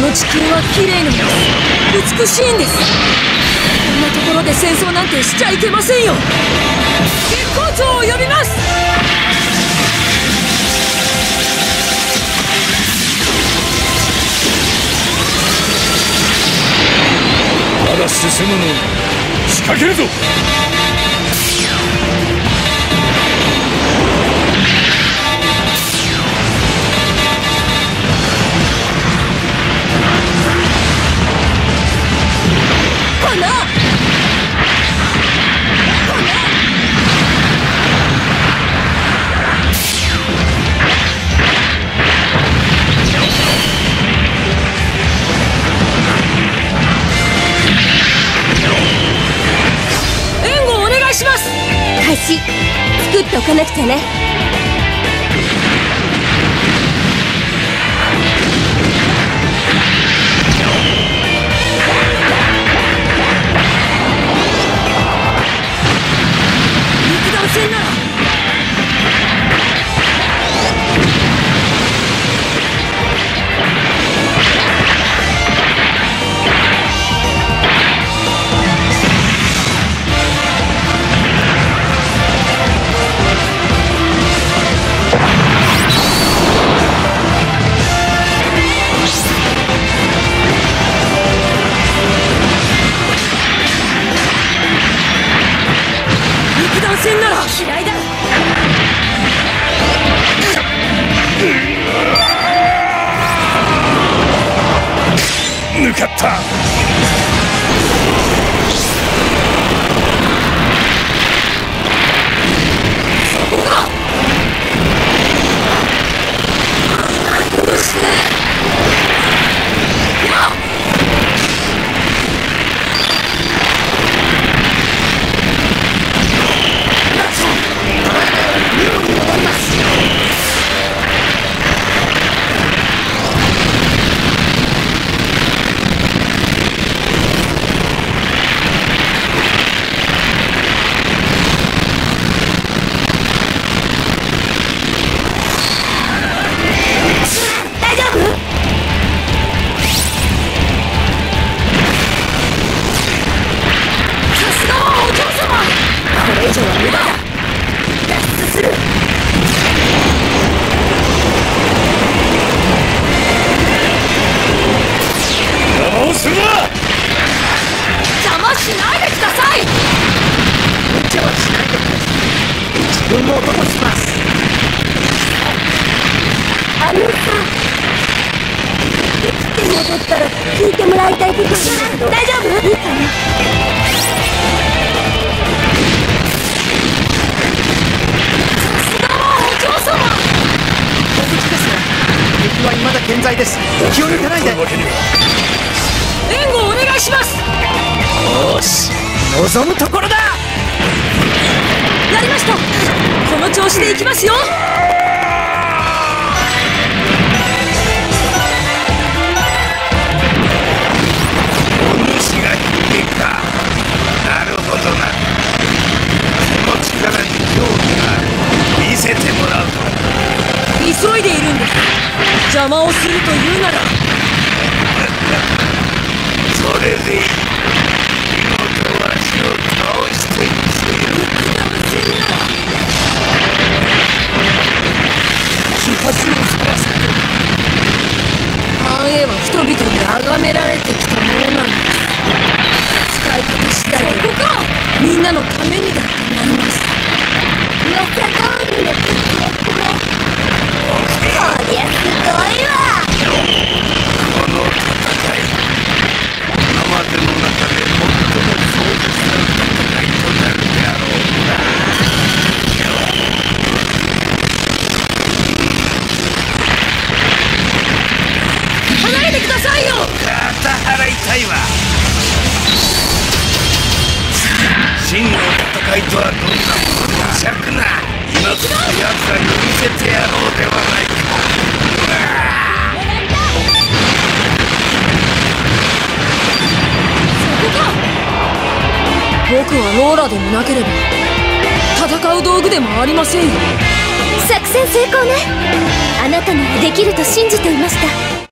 の地球は綺麗なんです。美しいんです。こんなところで戦争なんてしちゃいけませんよ。月光町を呼びます。 まだ進むのに仕掛けるぞ。 橋作っておかなくちゃね。 肉弾戦なら嫌いだ。 抜かった。 分も男します。 あのさ、生きて戻ったら聞いてもらいたいことなんだけど、大丈夫？いいかな？さすがはお嬢様。 お口ですが、敵は未だ健在です。気を抜かないで。 援護お願いします。 よし、望むところだ。 やりました。この調子でいきますよ。 お主が姫か。なるほどな。その力に興味がある。見せてもらう。 急いでいるんです。邪魔をするというならそれでいい。見事わしを倒してみせよ。気恥をさらせて。 繁栄は人々に崇められてきたものなんです。使い方次第でここか。みんなのためにだってなります。 噂通りの活躍ね。こりゃすごいわ。 この戦い、今までの中で最も壮絶な戦いとなるであろうな。 離れてくださいよ。 肩払いたいわ。真の戦いとはどんなものか。尺な。今こそ奴らに見せてやろうではないか。 僕はローラでもなければ戦う道具でもありませんよ。 作戦成功ね。あなたならできると信じていました。